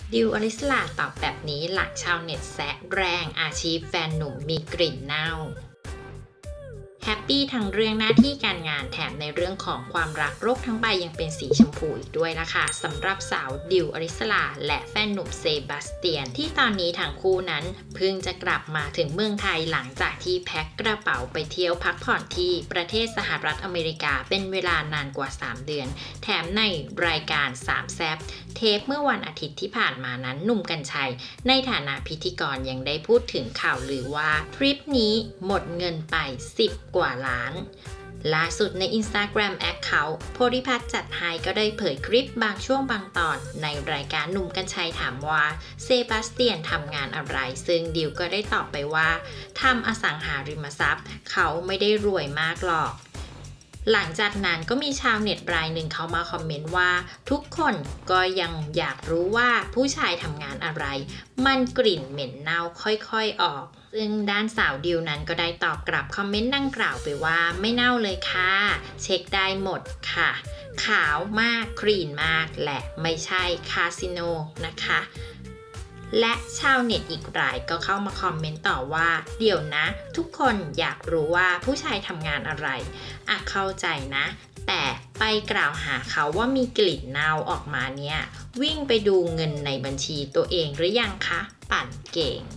ดิวอริสลาตอบแบบนี้หลังชาวเน็ตแซะแรงอาชีพแฟนหนุ่มมีกลิ่นเน่าแฮปปี้ทั้งเรื่องหน้าที่การงานแถมในเรื่องของความรักโลกทั้งใบยังเป็นสีชมพูอีกด้วยล่ะค่ะสำหรับสาวดิวอริสลาและแฟนหนุ่มเซบาสเตียนที่ตอนนี้ทั้งคู่นั้นเพิ่งจะกลับมาถึงเมืองไทยหลังจากที่แพ็คกระเป๋าไปเที่ยวพักผ่อนที่ประเทศสหรัฐอเมริกาเป็นเวลานานกว่า 3 เดือนแถมในรายการ3แซบเทปเมื่อวันอาทิตย์ที่ผ่านมานั้นหนุ่มกรรชัยในฐานะพิธีกรยังได้พูดถึงข่าวลือว่าทริปนี้หมดเงินไป10 กว่าล้านล่าสุดใน Instagram Account โพธิพัฒน์จัดให้ก็ได้เผยคลิปบางช่วงบางตอนในรายการหนุ่มกรรชัยถามว่าเซบาสเตียนทำงานอะไรซึ่งดิวก็ได้ตอบไปว่าทำอสังหาริมทรัพย์เขาไม่ได้รวยมากหรอกหลังจากนั้นก็มีชาวเน็ตรายหนึ่งเขามาคอมเมนต์ว่าทุกคนก็ยังอยากรู้ว่าผู้ชายทำงานอะไรมันกลิ่นเหม็นเน่าค่อยๆออกซึ่งด้านสาวดิวนั้นก็ได้ตอบกลับคอมเมนต์ดังกล่าวไปว่าไม่เน่าเลยค่ะเช็คได้หมดค่ะขาวมากคลีนมากและไม่ใช่คาสิโนนะคะและชาวเน็ตอีกรายก็เข้ามาคอมเมนต์ต่อว่าเดี๋ยวนะทุกคนอยากรู้ว่าผู้ชายทำงานอะไรเข้าใจนะแต่ไปกล่าวหาเขาว่ามีกลิ่นเน่าออกมาเนี่ยวิ่งไปดูเงินในบัญชีตัวเองหรือยังคะปั่นเก่ง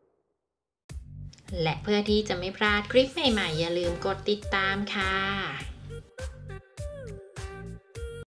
และเพื่อที่จะไม่พลาดคลิปใหม่ๆอย่าลืมกดติดตามค่ะ